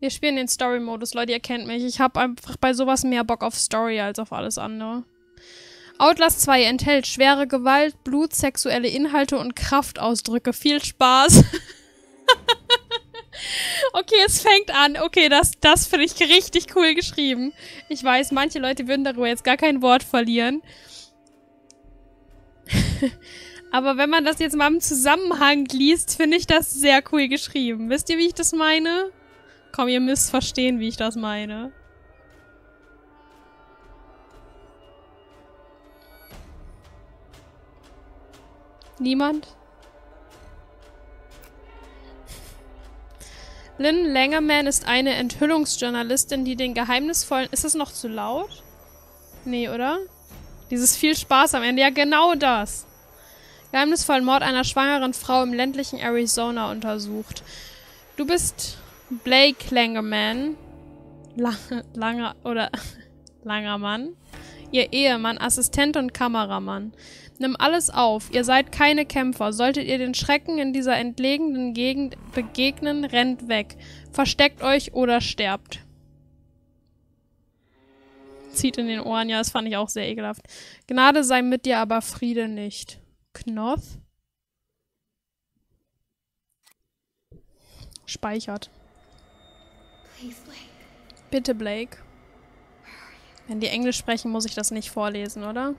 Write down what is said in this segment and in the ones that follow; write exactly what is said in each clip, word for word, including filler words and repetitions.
Wir spielen den Story-Modus, Leute, ihr kennt mich. Ich habe einfach bei sowas mehr Bock auf Story als auf alles andere. Outlast zwei enthält schwere Gewalt, Blut, sexuelle Inhalte und Kraftausdrücke. Viel Spaß. Okay, es fängt an. Okay, das, das finde ich richtig cool geschrieben. Ich weiß, manche Leute würden darüber jetzt gar kein Wort verlieren. Aber wenn man das jetzt mal im Zusammenhang liest, finde ich das sehr cool geschrieben. Wisst ihr, wie ich das meine? Komm, ihr müsst verstehen, wie ich das meine. Niemand? Lynn Langerman ist eine Enthüllungsjournalistin, die den geheimnisvollen... Ist das noch zu laut? Nee, oder? Dieses viel Spaß am Ende. Ja, genau das. Geheimnisvollen Mord einer schwangeren Frau im ländlichen Arizona untersucht. Du bist Blake Langerman. La langer... oder... langer Mann. Ihr Ehemann, Assistent und Kameramann. Nimm alles auf. Ihr seid keine Kämpfer. Solltet ihr den Schrecken in dieser entlegenen Gegend begegnen, rennt weg. Versteckt euch oder sterbt. Zieht in den Ohren. Ja, das fand ich auch sehr ekelhaft. Gnade sei mit dir, aber Friede nicht. Knoth? Speichert. Bitte, Blake. Wenn die Englisch sprechen, muss ich das nicht vorlesen, oder?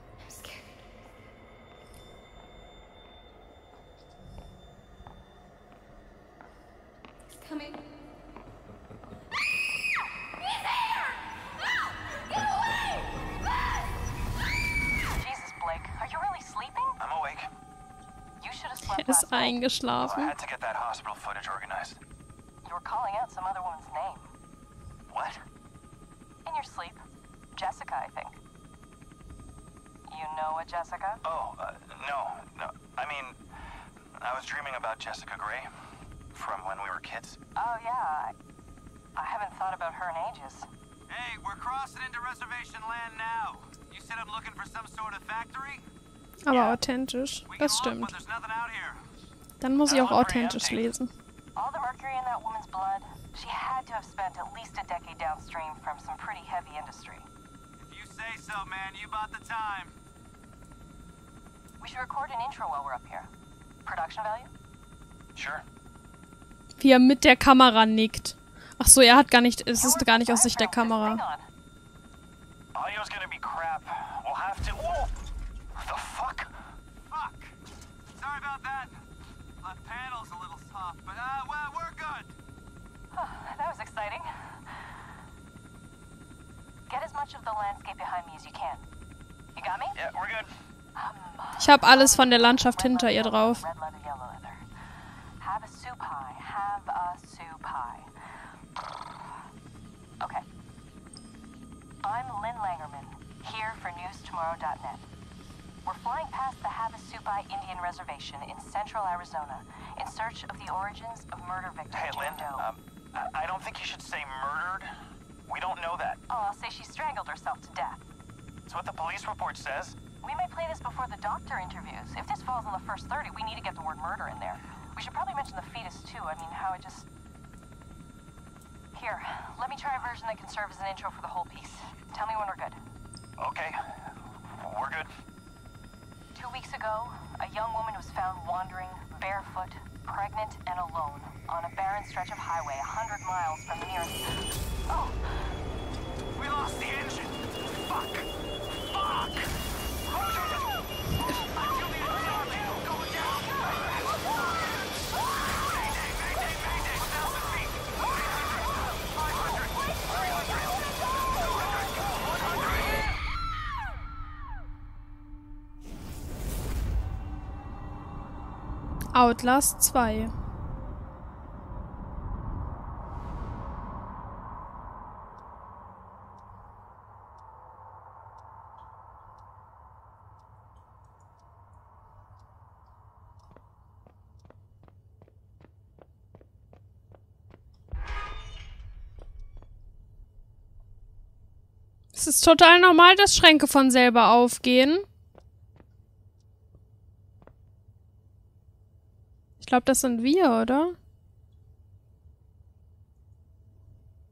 Er ist eingeschlafen. I had to get that hospital footage organized. You were calling out some other woman's name. What? In your sleep. Jessica, I think. You know a Jessica? Oh, uh, no, no. I mean, I was dreaming about Jessica Gray from when we were kids. Oh, yeah. I, I haven't thought about her in ages. Hey, we're crossing into reservation land now. You said I'm looking for some sort of factory? Aber authentisch. Das stimmt. Dann muss ich auch authentisch lesen. All the mercury in that woman's blood, she had to have spent at least a decade downstream from some pretty heavy industry. If you say so, man, you bought the time. We should record an intro while we're up here. Production value? Sure. Wie er mit der Kamera nickt. Ach so, er hat gar nicht, es ist gar nicht aus Sicht der Kamera. Audio's gonna be crap. We'll have to... Whoa! The fuck? Fuck! Sorry about that. The panel's a little soft, but uh, well, we're good. Oh, that was exciting. Get as much of the landscape behind me as you can. You got me? Yeah, we're good. Ich habe alles von der Landschaft hinter ihr drauf. Red leather, yellow leather. Have a soup pie. Have a soup pie. Okay. I'm Lynn Langerman, here for news tomorrow dot net. We're flying past the Havasupai Indian Reservation in central Arizona in search of the origins of murder victim Hey, Lynn, Jane Doe. um, I I don't think you should say murdered. We don't know that. Oh, I'll say she strangled herself to death. It's what the police report says. We may play this before the doctor interviews. If this falls on the first thirty, we need to get the word murder in there. We should probably mention the fetus, too. I mean, how it just... Here, let me try a version that can serve as an intro for the whole piece. Tell me when we're good. Okay, we're good. Two weeks ago, a young woman was found wandering, barefoot, pregnant, and alone on a barren stretch of highway a hundred miles from the nearest... Oh! We lost the engine! Fuck! Fuck! Outlast zwei. Es ist total normal, dass Schränke von selber aufgehen. Ich glaube, das sind wir, oder?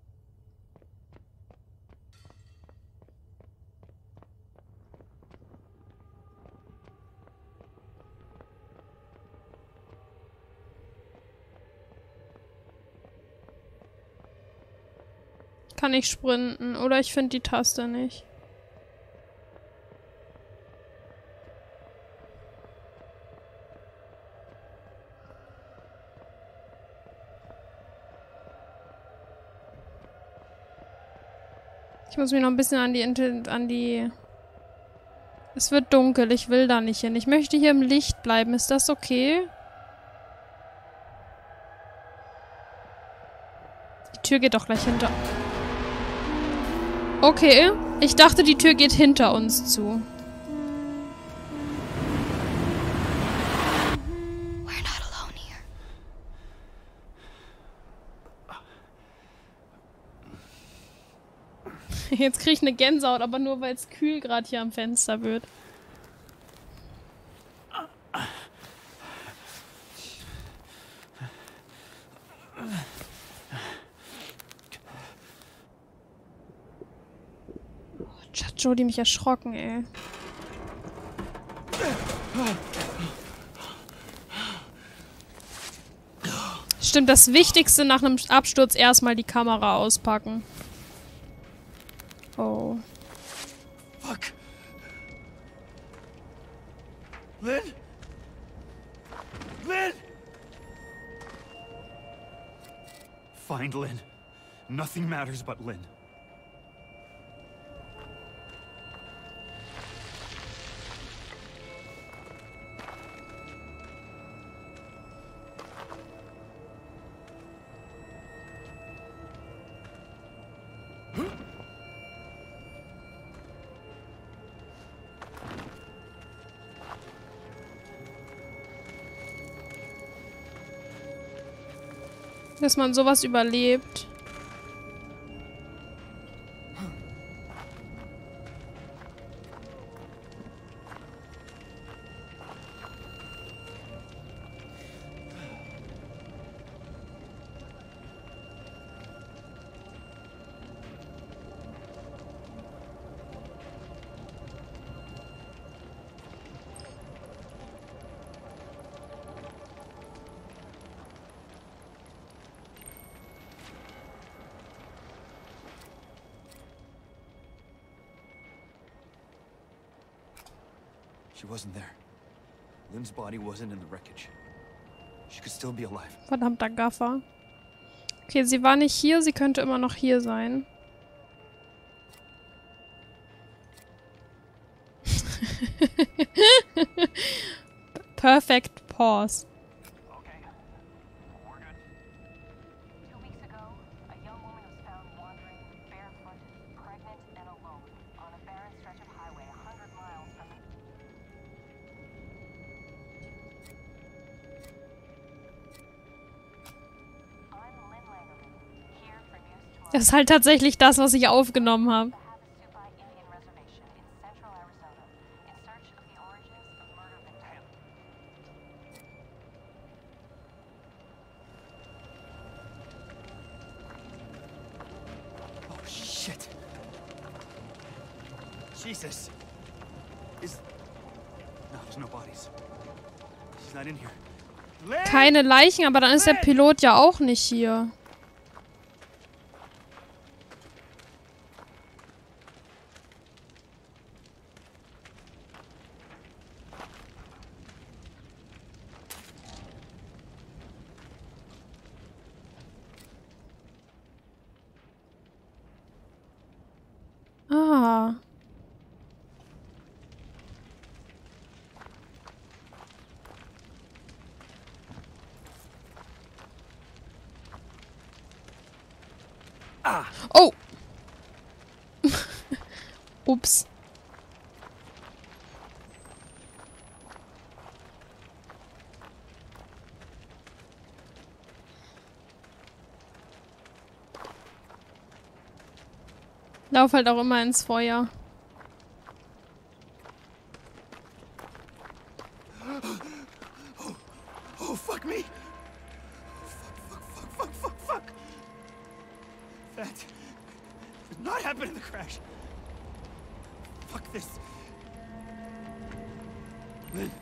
kann ich sprinten. Oder ich finde die Taste nicht. Ich muss mich noch ein bisschen an die... an die... Es wird dunkel, ich will da nicht hin. Ich möchte hier im Licht bleiben. Ist das okay? Die Tür geht doch gleich hinter... Okay, ich dachte, die Tür geht hinter uns zu. We're not alone here. Jetzt kriege ich eine Gänsehaut, aber nur, weil es kühl gerade hier am Fenster wird. Oh, hat Jodie mich erschrocken, ey. Stimmt, das Wichtigste nach einem Absturz erstmal die Kamera auspacken. Oh. Fuck. Lynn? Lynn? Find Lynn. Nothing matters but Lynn. Dass man sowas überlebt. She wasn't there. Lynn's body wasn't in the wreckage. She could still be alive. Verdammter Gaffer. Okay, sie war nicht hier, sie könnte immer noch hier sein. Perfect pause. Okay. We're good. Two weeks ago, a young woman was found wandering barefoot, pregnant, and alone on a barren stretch of highway a hundred miles from the... I'm Lynn Langerman, here for News Tomorrow. Das ist halt tatsächlich das, was ich aufgenommen habe. The Havasupai Indian Reservation in central Arizona, in search of the origins of murder victims. Oh, shit. Jesus. Is... No, there's no bodies. She's not in here. Lynn! Keine Leichen, aber dann ist der Pilot ja auch nicht hier. Ah. Ah! Oh! Ups. Lauf halt auch immer ins Feuer. Oh, fuck me! Fuck, fuck, fuck, fuck, fuck, fuck! That did not happen in the crash. Fuck this. Lynn.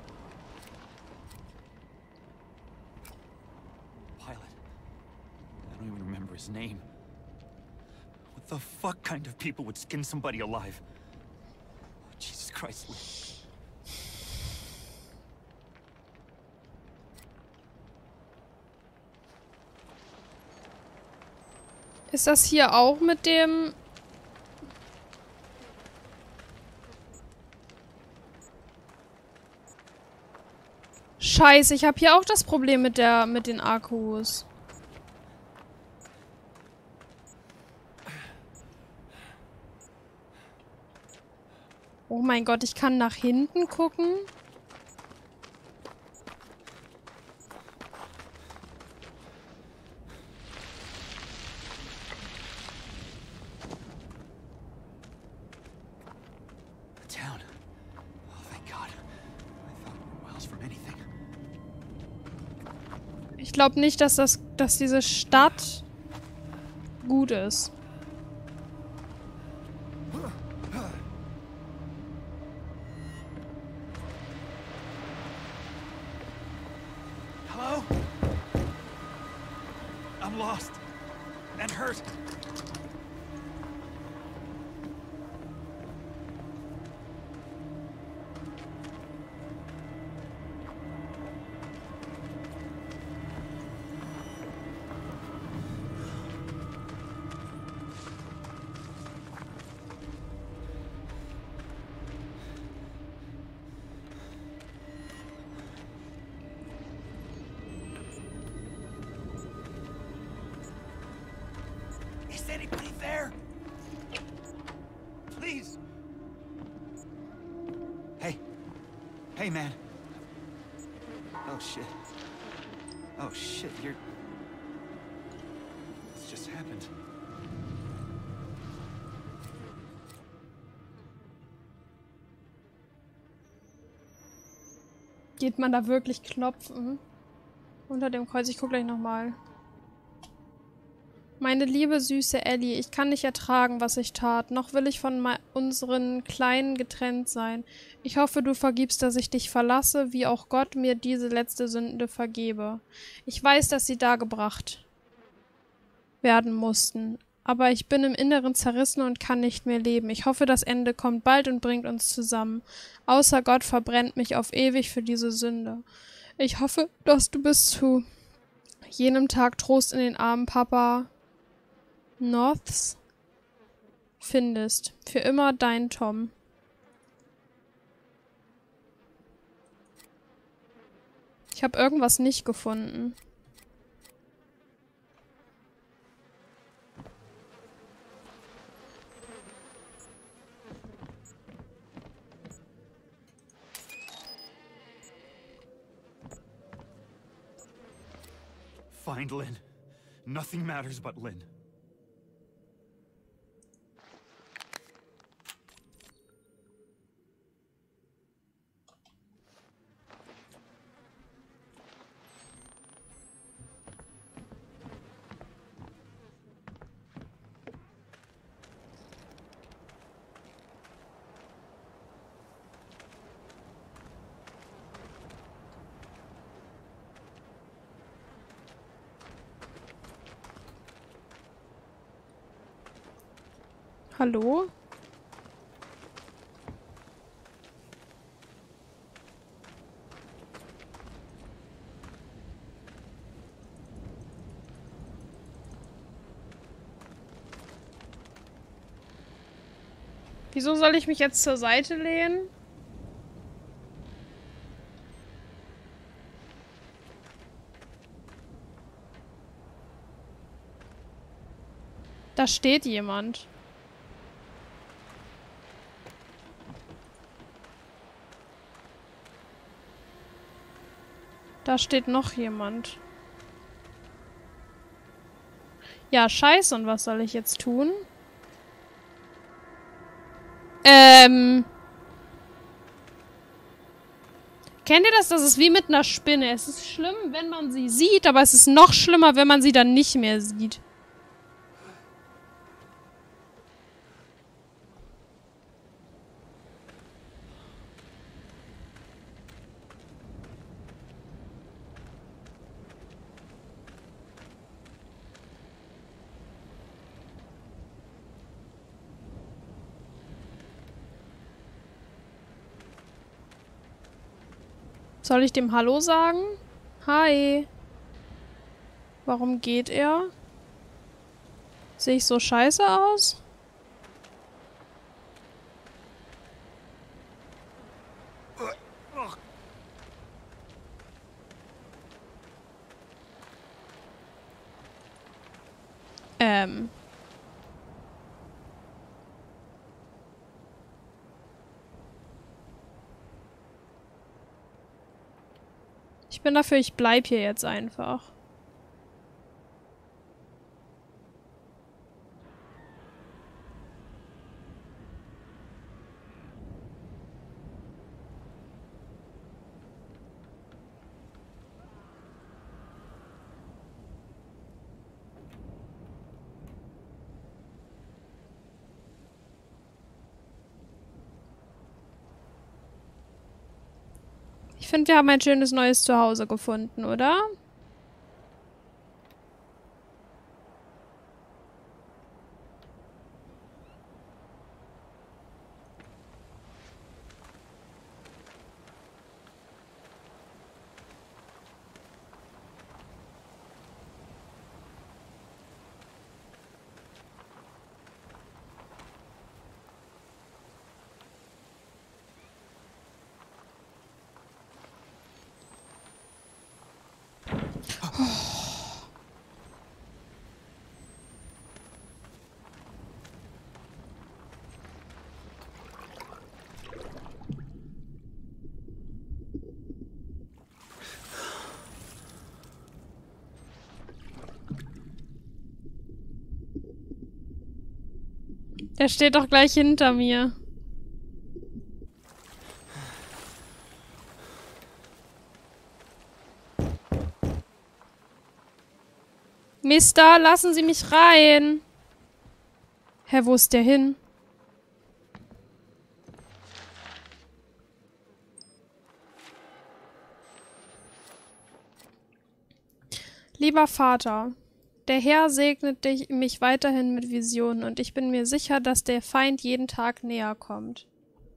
Pilot. I don't even remember his name. What the fuck kind of people would skin somebody alive? Oh, Jesus Christ, Lynn. Ist das hier auch mit dem... Scheiße, ich habe hier auch das Problem mit der mit den Akkus. Oh mein Gott, ich kann nach hinten gucken. Town. Oh, thank God. I thought we were miles from anything. Ich glaube nicht, dass das, dass diese Stadt gut ist. Hello? I'm lost and hurt. Is anybody there? Please. Hey. Hey, man. Oh, shit. Oh, shit, you're... This just happened. Geht man da wirklich klopfen? Unter dem Kreuz. Ich gucke gleich nochmal. Meine liebe, süße Ellie, ich kann nicht ertragen, was ich tat. Noch will ich von unseren Kleinen getrennt sein. Ich hoffe, du vergibst, dass ich dich verlasse, wie auch Gott mir diese letzte Sünde vergebe. Ich weiß, dass sie dargebracht werden mussten. Aber ich bin im Inneren zerrissen und kann nicht mehr leben. Ich hoffe, das Ende kommt bald und bringt uns zusammen. Außer Gott verbrennt mich auf ewig für diese Sünde. Ich hoffe, dass du bis zu jenem Tag Trost in den Armen Papa Norths findest. Für immer dein Tom. Ich habe irgendwas nicht gefunden. Find Lynn. Nothing matters but Lynn. Hallo? Wieso soll ich mich jetzt zur Seite lehnen? Da steht jemand. Da steht noch jemand. Ja, scheiße. Und was soll ich jetzt tun? Ähm. Kennt ihr das? Das ist wie mit einer Spinne. Es ist schlimm, wenn man sie sieht, aber es ist noch schlimmer, wenn man sie dann nicht mehr sieht. Soll ich dem Hallo sagen? Hi. Warum geht er? Sehe ich so scheiße aus? Ähm. Ich bin dafür, ich bleib hier jetzt einfach. Ich finde, wir haben ein schönes neues Zuhause gefunden, oder? Der steht doch gleich hinter mir. Mister, lassen Sie mich rein. Hä, wo ist der hin? Lieber Vater, der Herr segnet dich, mich weiterhin mit Visionen und ich bin mir sicher, dass der Feind jeden Tag näher kommt.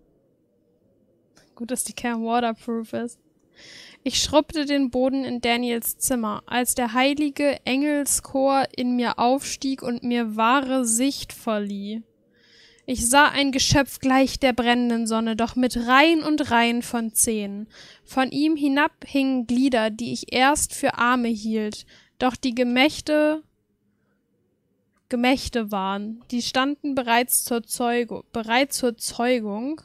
Gut, dass die Cam waterproof ist. Ich schrubbte den Boden in Daniels Zimmer, als der heilige Engelschor in mir aufstieg und mir wahre Sicht verlieh. Ich sah ein Geschöpf gleich der brennenden Sonne, doch mit Reihen und Reihen von Zähnen. Von ihm hinab hingen Glieder, die ich erst für Arme hielt, doch die Gemächte Gemächte waren. Die standen bereits zur Zeugung, bereit zur Zeugung.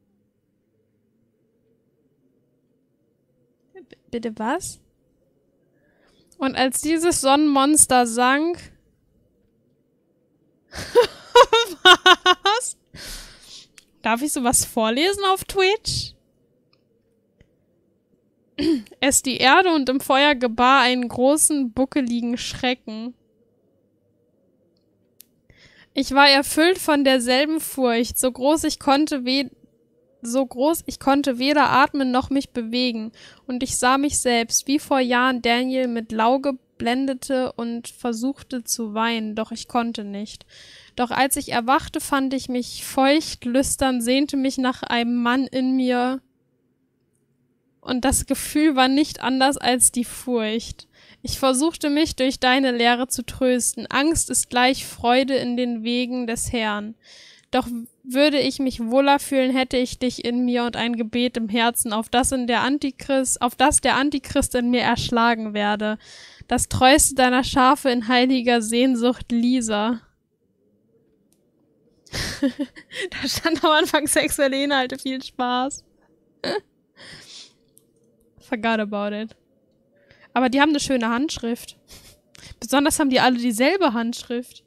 B- bitte was? Und als dieses Sonnenmonster sank... Was? Darf ich sowas vorlesen auf Twitch? Es die Erde und im Feuer gebar einen großen, buckeligen Schrecken. Ich war erfüllt von derselben Furcht, so groß ich konnte we so groß ich konnte weder atmen noch mich bewegen, und ich sah mich selbst, wie vor Jahren Daniel mit Lauge blendete und versuchte zu weinen, doch ich konnte nicht. Doch als ich erwachte, fand ich mich feucht, lüstern, sehnte mich nach einem Mann in mir, und das Gefühl war nicht anders als die Furcht. Ich versuchte mich durch deine Lehre zu trösten. Angst ist gleich Freude in den Wegen des Herrn. Doch würde ich mich wohler fühlen, hätte ich dich in mir und ein Gebet im Herzen, auf das in der Antichrist, auf das der Antichrist in mir erschlagen werde. Das treueste deiner Schafe in heiliger Sehnsucht, Lisa. Da stand am Anfang sexuelle Inhalte, viel Spaß. Forgot about it. Aber die haben eine schöne Handschrift. Besonders haben die alle dieselbe Handschrift.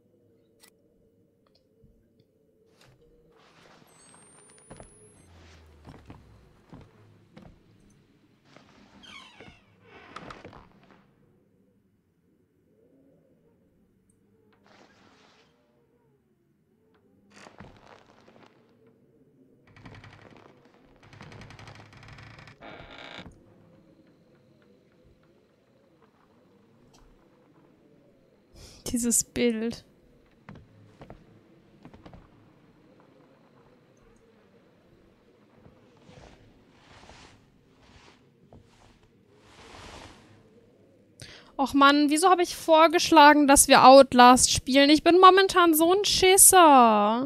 Dieses Bild. Och Mann, wieso habe ich vorgeschlagen, dass wir Outlast spielen? Ich bin momentan so ein Schisser.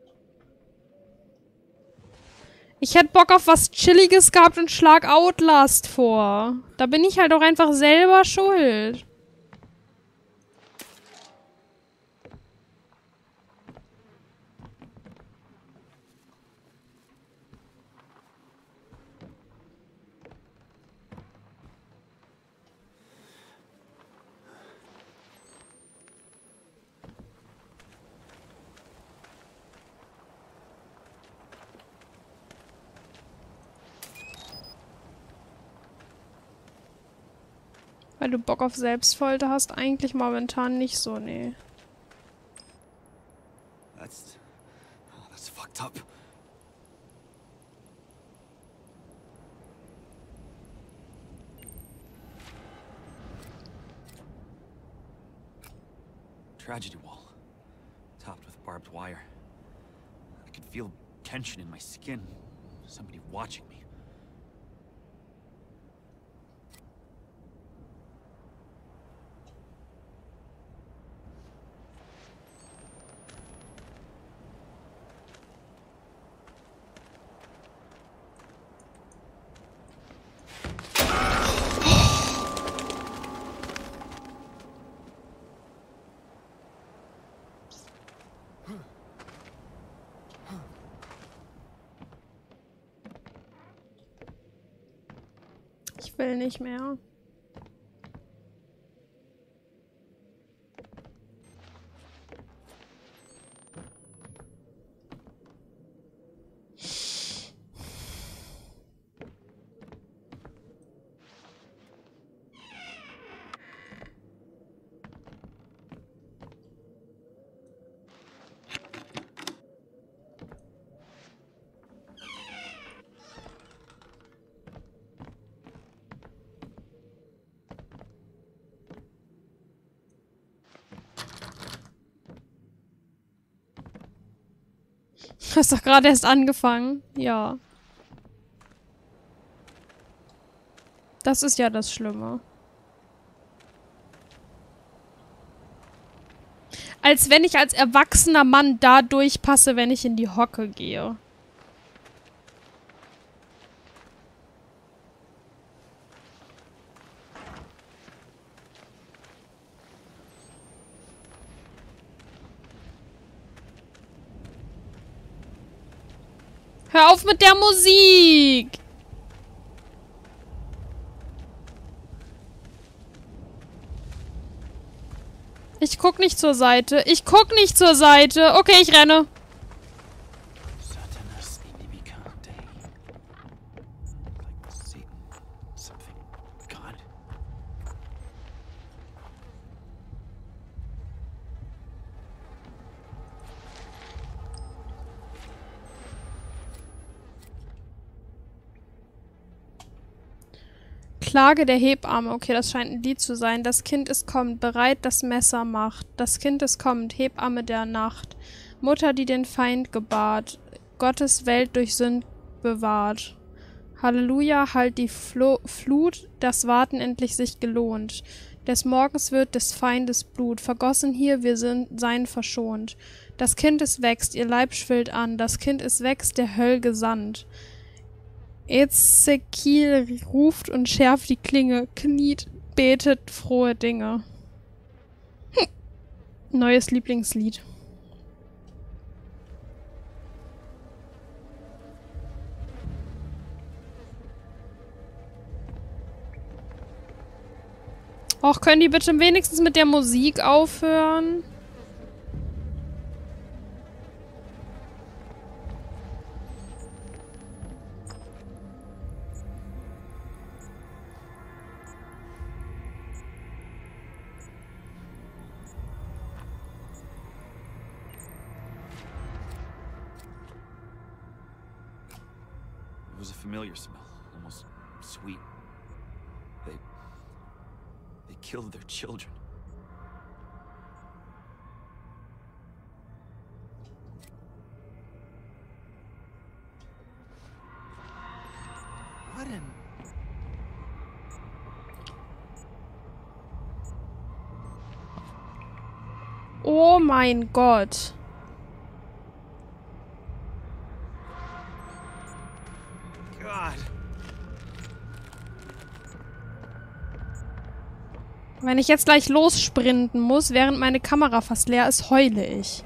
Ich hätte Bock auf was Chilliges gehabt und schlag Outlast vor. Da bin ich halt auch einfach selber schuld. Weil du Bock auf Selbstfolter hast, eigentlich momentan nicht so, nee. That's... Oh, that's fucked up. Tragedy wall. Topped with barbed wire. I could feel tension in my skin. Somebody watching me. Ich will nicht mehr. Du hast doch gerade erst angefangen. Ja. Das ist ja das Schlimme. Als wenn ich als erwachsener Mann da durchpasse, wenn ich in die Hocke gehe. Hör auf mit der Musik! Ich guck nicht zur Seite. Ich guck nicht zur Seite. Okay, ich renne. Klage der Hebamme. Okay, das scheint ein Lied zu sein. Das Kind ist kommend, bereit, das Messer macht. Das Kind ist kommend, Hebamme der Nacht. Mutter, die den Feind gebahrt. Gottes Welt durch Sünd bewahrt. Halleluja, halt die Flo Flut, das Warten endlich sich gelohnt. Des Morgens wird des Feindes Blut vergossen hier, wir sind sein verschont. Das Kind es wächst, ihr Leib schwillt an. Das Kind es wächst, der Höll gesandt. Ezekiel ruft und schärft die Klinge, kniet, betet frohe Dinge. Hm. Neues Lieblingslied. Och, können die bitte wenigstens mit der Musik aufhören? It was a familiar smell, almost sweet. They... they killed their children. What an... Oh mein Gott. God. Wenn ich jetzt gleich lossprinten muss, während meine Kamera fast leer ist, heule ich.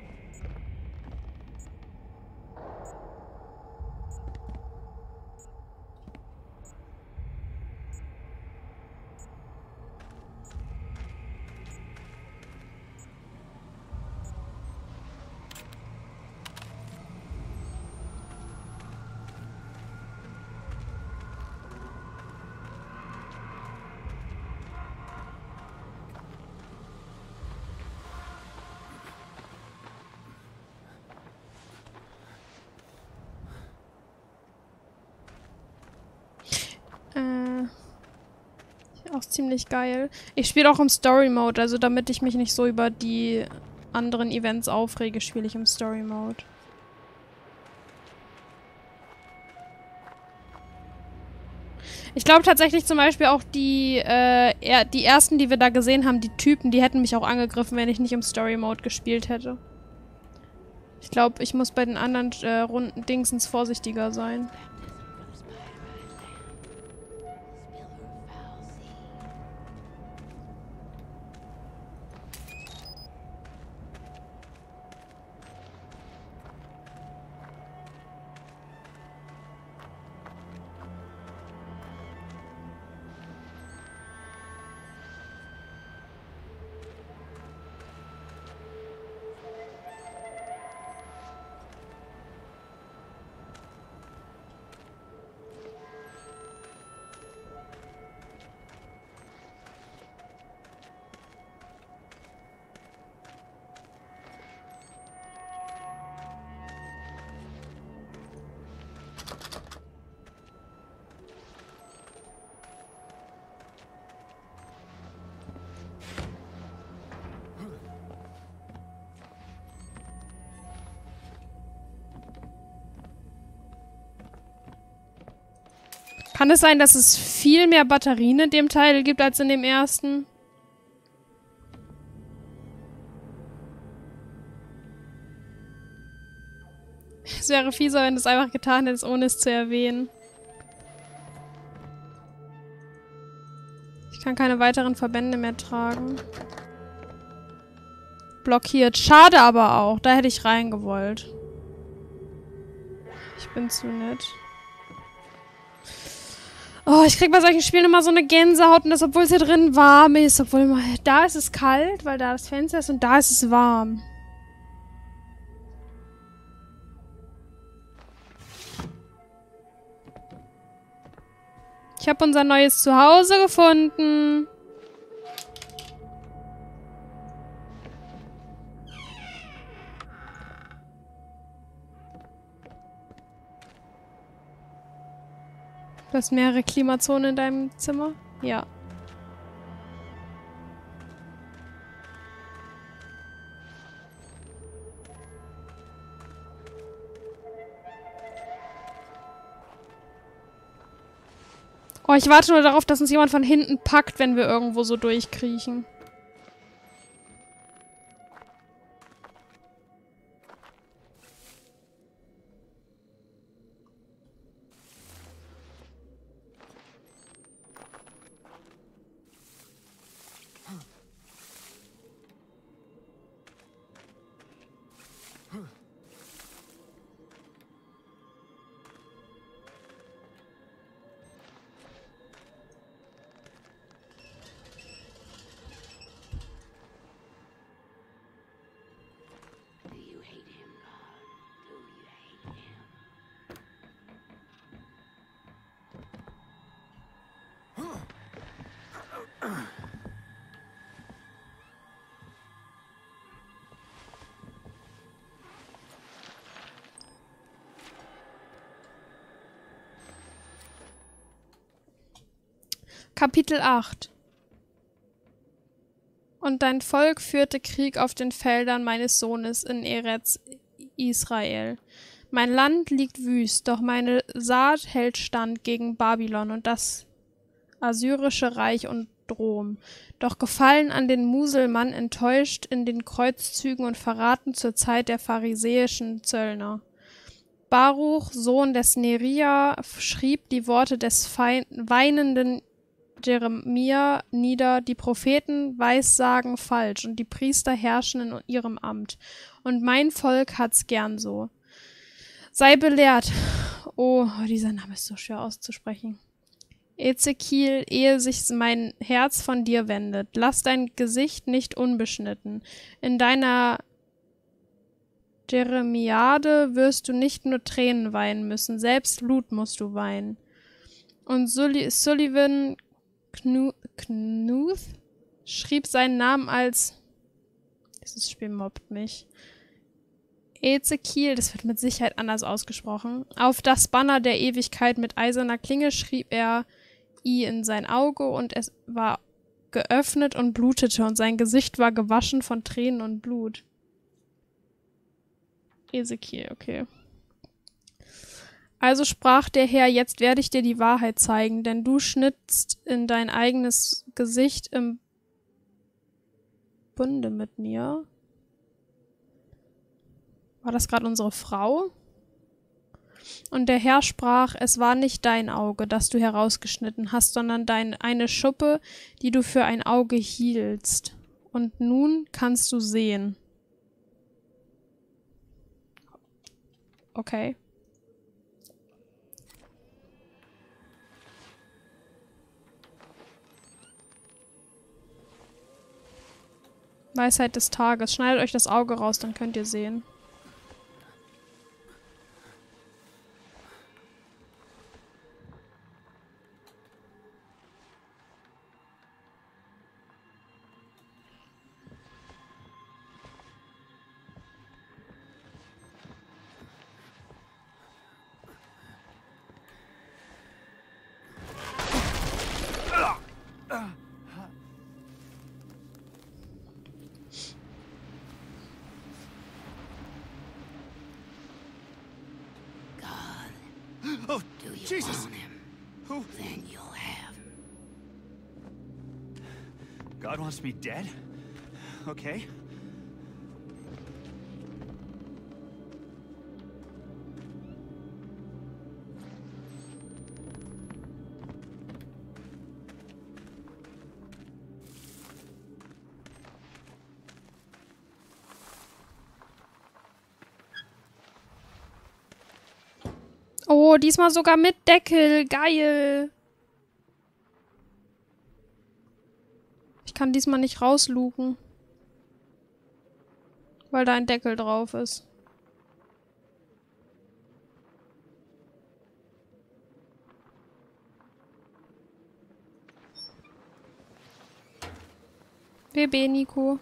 Auch ziemlich geil. Ich spiele auch im Story-Mode, also damit ich mich nicht so über die anderen Events aufrege, spiele ich im Story-Mode. Ich glaube tatsächlich zum Beispiel auch die, äh, er, die ersten, die wir da gesehen haben, die Typen, die hätten mich auch angegriffen, wenn ich nicht im Story-Mode gespielt hätte. Ich glaube, ich muss bei den anderen äh, Runden Dingsens vorsichtiger sein. Kann es sein, dass es viel mehr Batterien in dem Teil gibt als in dem ersten? Es wäre fieser, wenn du es einfach getan hättest, ohne es zu erwähnen. Ich kann keine weiteren Verbände mehr tragen. Blockiert. Schade aber auch. Da hätte ich reingewollt. Ich bin zu nett. Oh, ich krieg bei solchen Spielen immer so eine Gänsehaut und das, obwohl es hier drin warm ist. Obwohl immer, da ist es kalt, weil da das Fenster ist und da ist es warm. Ich habe unser neues Zuhause gefunden. Du hast mehrere Klimazonen in deinem Zimmer? Ja. Oh, ich warte nur darauf, dass uns jemand von hinten packt, wenn wir irgendwo so durchkriechen. Kapitel acht. Und dein Volk führte Krieg auf den Feldern meines Sohnes in Eretz Israel. Mein Land liegt wüst, doch meine Saat hält stand gegen Babylon und das assyrische Reich und Drom. Doch gefallen an den Muselmann, enttäuscht in den Kreuzzügen und verraten zur Zeit der pharisäischen Zöllner. Baruch, Sohn des Neria, schrieb die Worte des Fein- weinenden Jeremia nieder: Die Propheten weissagen falsch und die Priester herrschen in ihrem Amt. Und mein Volk hat's gern so. Sei belehrt. Oh, dieser Name ist so schwer auszusprechen. Ezekiel, ehe sich mein Herz von dir wendet, lass dein Gesicht nicht unbeschnitten. In deiner Jeremiade wirst du nicht nur Tränen weinen müssen, selbst Blut musst du weinen. Und Sully, Sullivan Knu, Knuth schrieb seinen Namen als... Dieses Spiel mobbt mich. Ezekiel, das wird mit Sicherheit anders ausgesprochen. Auf das Banner der Ewigkeit mit eiserner Klinge schrieb er I in sein Auge und es war geöffnet und blutete und sein Gesicht war gewaschen von Tränen und Blut. Ezekiel, okay. Also sprach der Herr, jetzt werde ich dir die Wahrheit zeigen, denn du schnittst in dein eigenes Gesicht im Bunde mit mir. War das gerade unsere Frau? Und der Herr sprach, es war nicht dein Auge, das du herausgeschnitten hast, sondern dein, eine Schuppe, die du für ein Auge hieltst. Und nun kannst du sehen. Okay. Weisheit des Tages. Schneidet euch das Auge raus, dann könnt ihr sehen. Oh, Jesus! Who? Then you'll have. God wants me dead? Okay. Oh, diesmal sogar mit Deckel. Geil. Ich kann diesmal nicht rausluken. Weil da ein Deckel drauf ist. W B, Nico.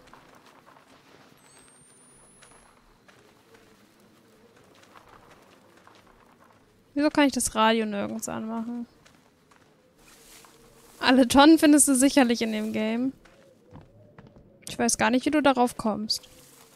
Wieso kann ich das Radio nirgends anmachen? Alle Tonnen findest du sicherlich in dem Game. Ich weiß gar nicht, wie du darauf kommst.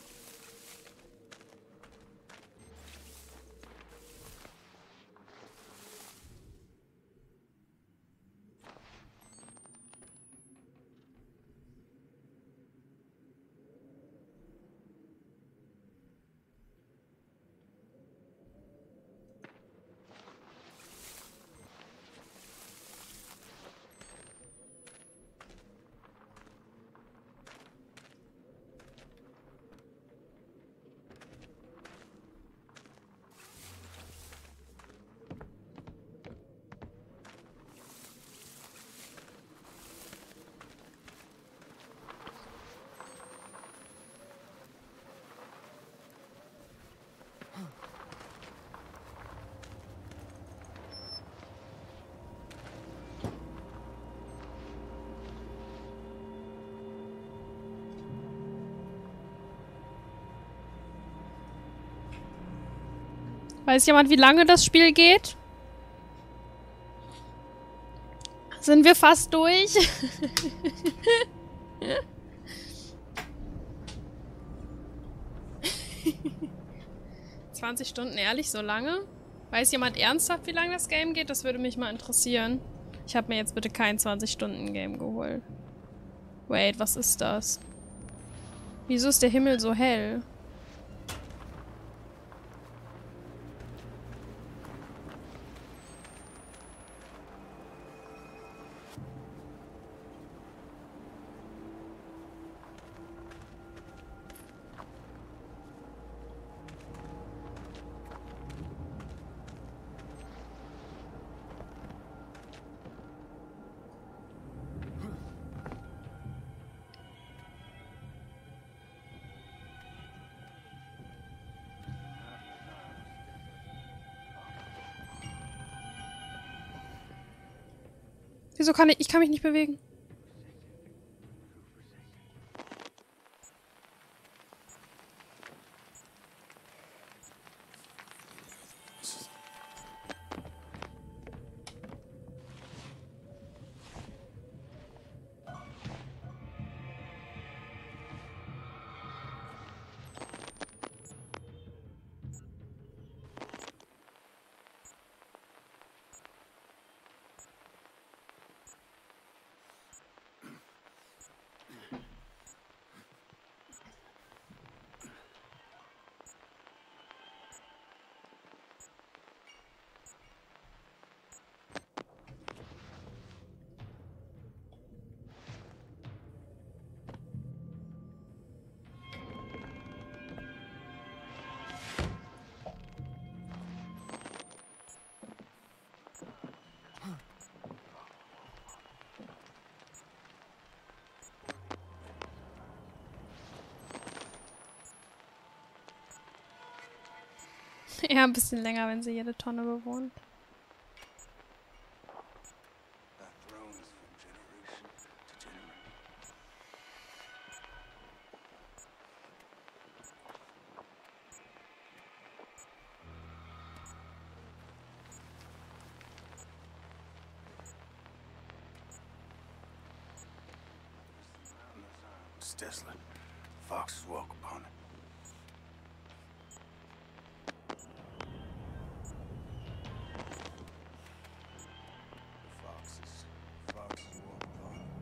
Weiß jemand, wie lange das Spiel geht? Sind wir fast durch? zwanzig Stunden, ehrlich, so lange? Weiß jemand ernsthaft, wie lange das Game geht? Das würde mich mal interessieren. Ich habe mir jetzt bitte kein zwanzig Stunden Game geholt. Wait, was ist das? Wieso ist der Himmel so hell? Wieso kann ich... Ich kann mich nicht bewegen. Ja, ein bisschen länger, wenn sie jede Tonne bewohnt. It's desolate. Foxes walk upon it. Foxes. Foxes walk upon it.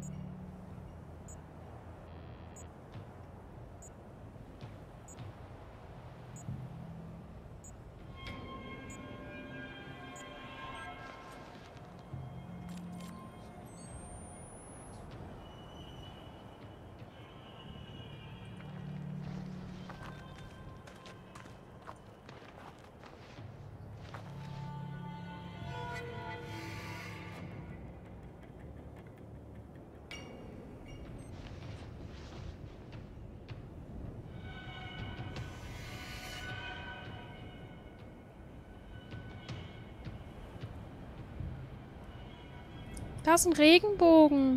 Da ist ein Regenbogen.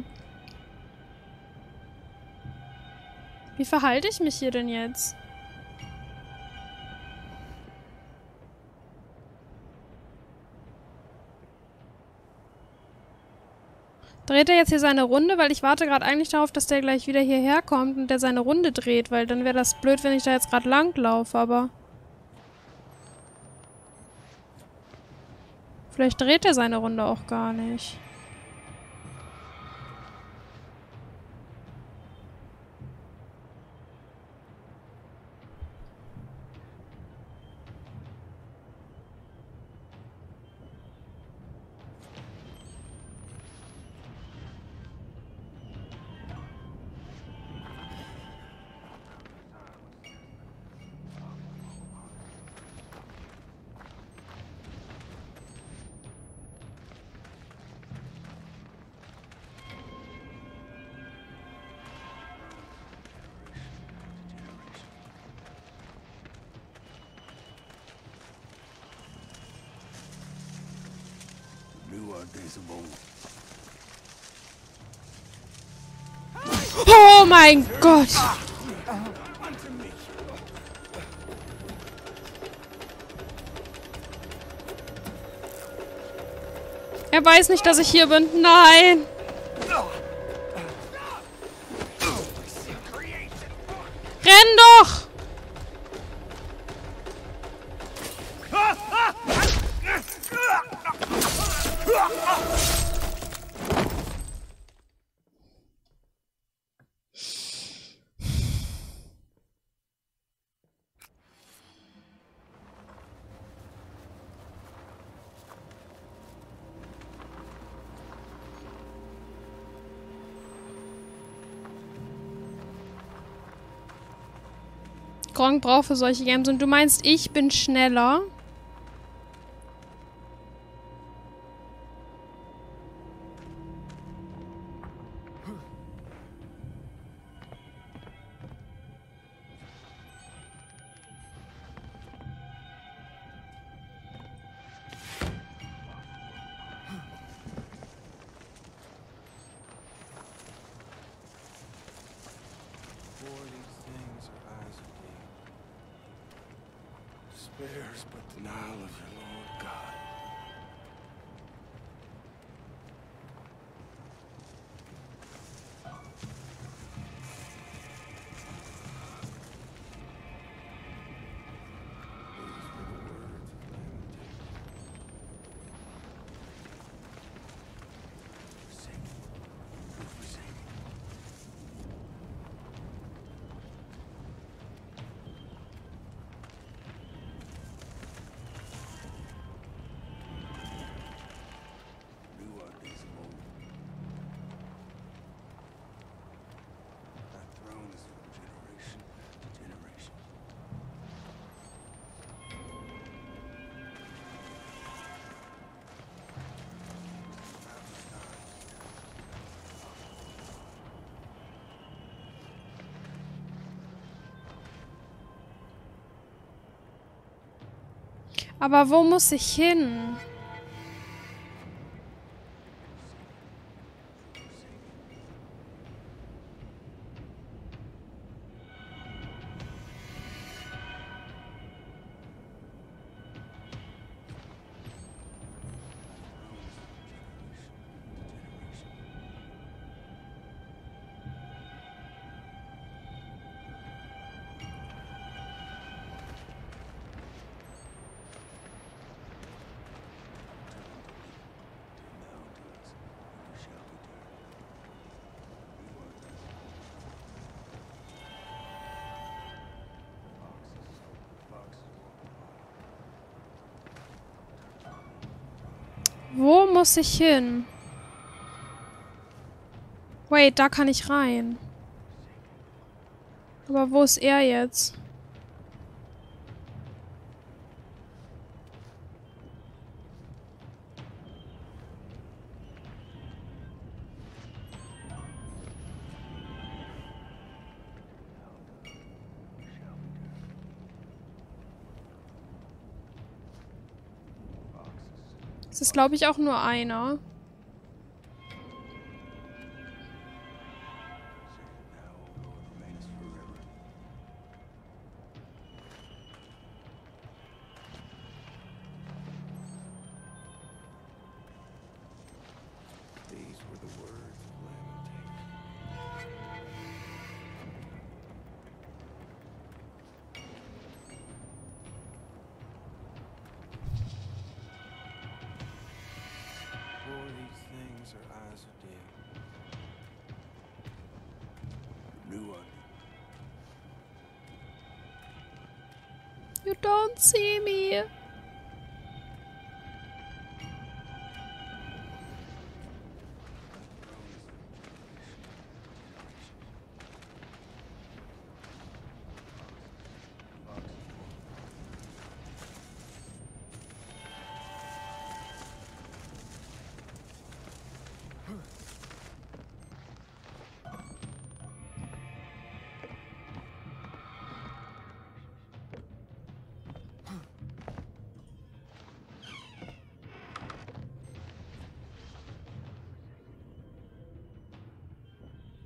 Wie verhalte ich mich hier denn jetzt? Dreht er jetzt hier seine Runde? Weil ich warte gerade eigentlich darauf, dass der gleich wieder hierher kommt und der seine Runde dreht, weil dann wäre das blöd, wenn ich da jetzt gerade lang laufe, aber... Vielleicht dreht er seine Runde auch gar nicht. Oh mein Gott! Er weiß nicht, dass ich hier bin. Nein! Renn doch! Gronk braucht für solche Games. Und du meinst, ich bin schneller? Spares but denial of your Lord God. Aber wo muss ich hin? Wo muss ich hin? Wait, da kann ich rein. Aber wo ist er jetzt? Es ist, glaube ich, auch nur einer. You don't see me.